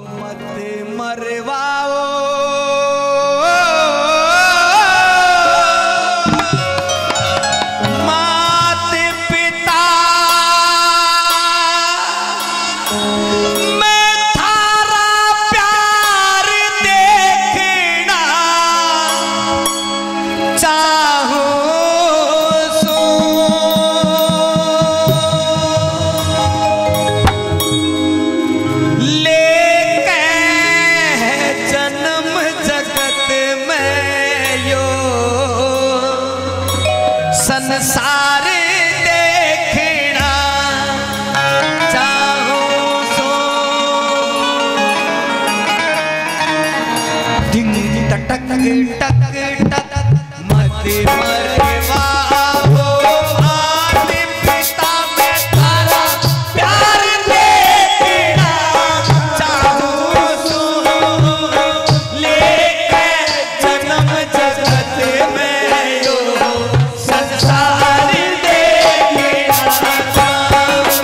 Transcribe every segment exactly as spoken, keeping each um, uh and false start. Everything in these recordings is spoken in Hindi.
मत मरवाओ मात पिता मैं थारा प्यार देखना चाहूं सो लेके जन्म जगत में यो संसार देखना चाहूं सो डिंग टक टक टक टक मत मरवाओ मात पिता मैं थारा प्यार देखना चाहूं सो लेके जन्म जगत में यो संसार देखना चाहूं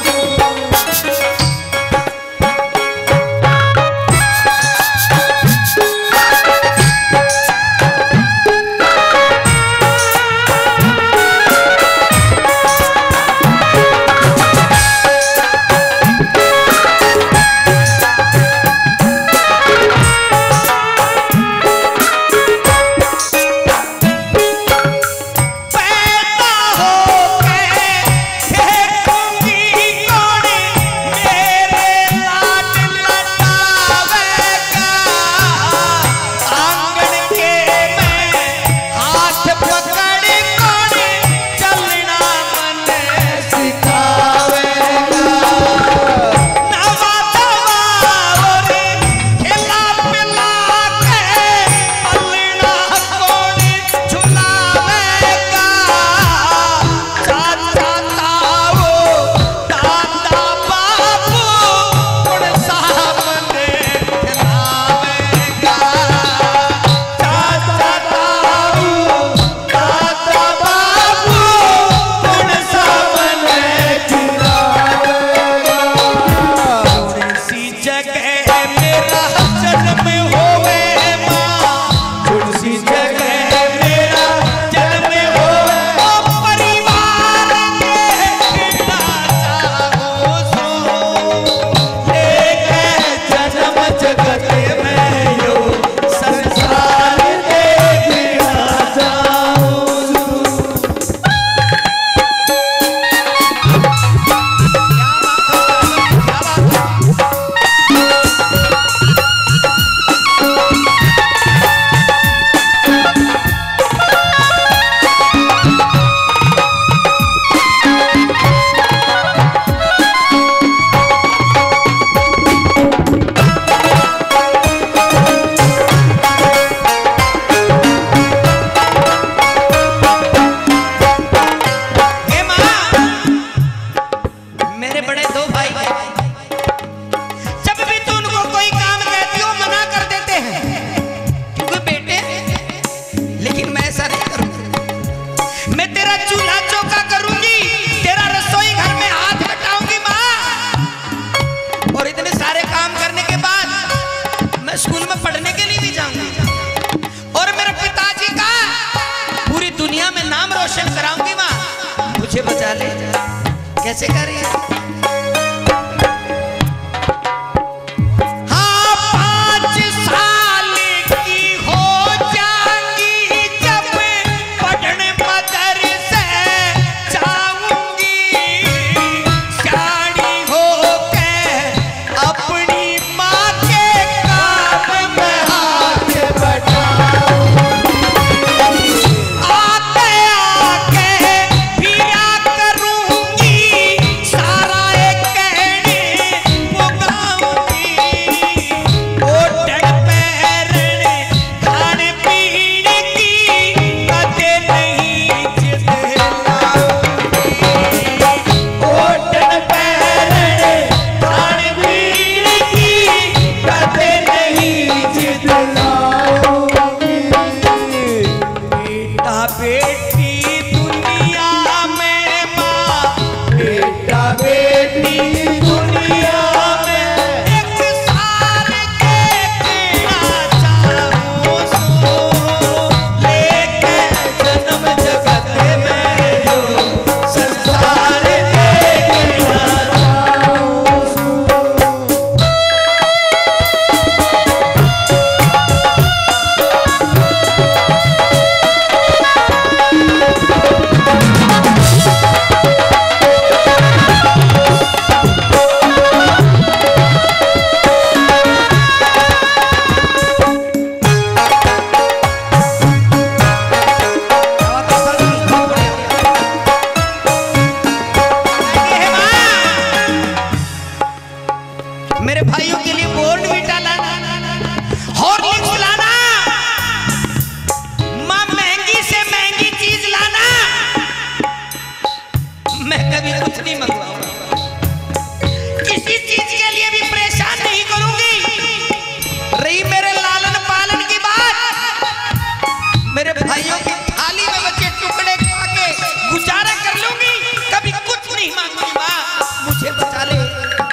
कैसे करें सारा मेरे भाइयों के लिए बॉर्नवीटा लाना, हॉर्लिक्स लाना, मां महंगी से महंगी चीज लाना। मैं कभी कुछ नहीं मंगवाऊंगा, किसी चीज के लिए भी परेशान नहीं करूंगी। रही मेरे लालन पालन की बात, मेरे भाइयों की थाली में बचे टुकड़े खा के गुजारा कर लूंगी, कभी कुछ नहीं मांगूंगी। मां मुझे बचा ले।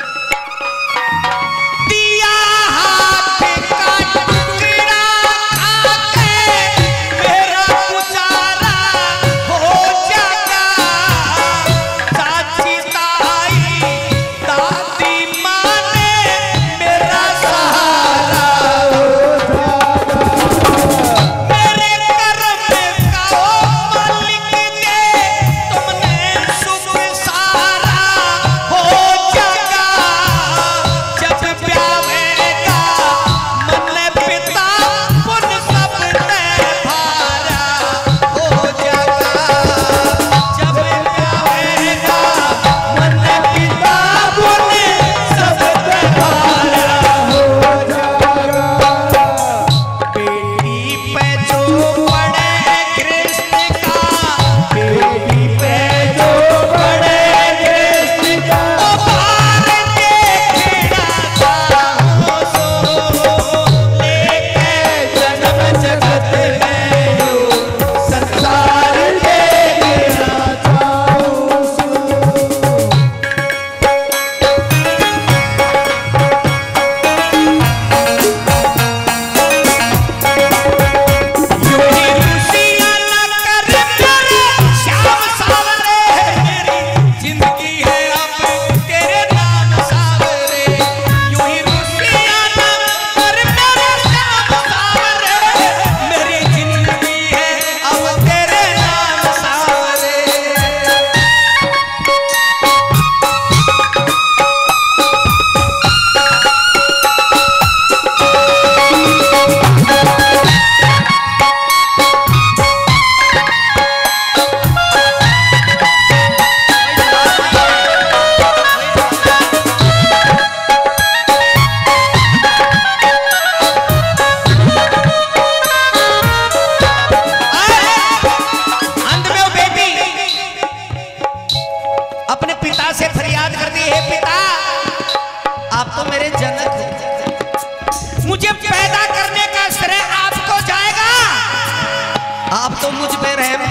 मुझे पैदा करने का श्रेय आपको जाएगा, आप तो मुझ पे रहम